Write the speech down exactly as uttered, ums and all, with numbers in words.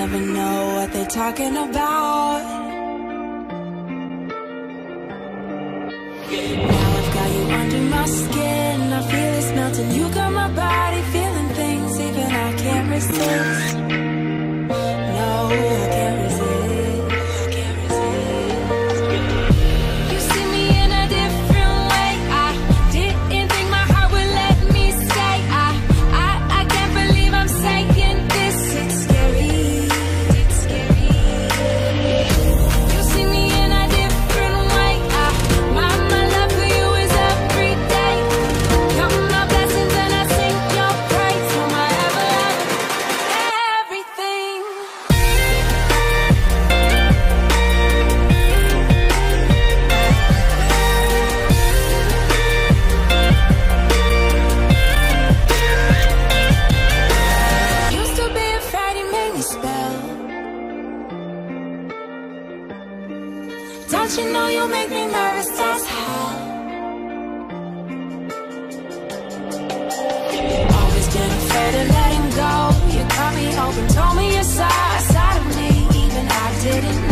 never know what they're talking about. Now I've got you under my skin, I feel it's melting. You got my body feeling things even I can't resist. No, I can't resist. I can't resist. You see me in a different way. I didn't think my heart would let me stay. I, I, I can't believe I'm saying this. It's scary. It's scary. You see me in a different way. I, my, my love for you is every day. Count my blessings and I sing your praise. For my ever, everything. Used to be afraid he made me spell. Don't you know you make me nervous as hell? Always been afraid of letting go. You cut me open, told me your side, side of me, even I didn't know.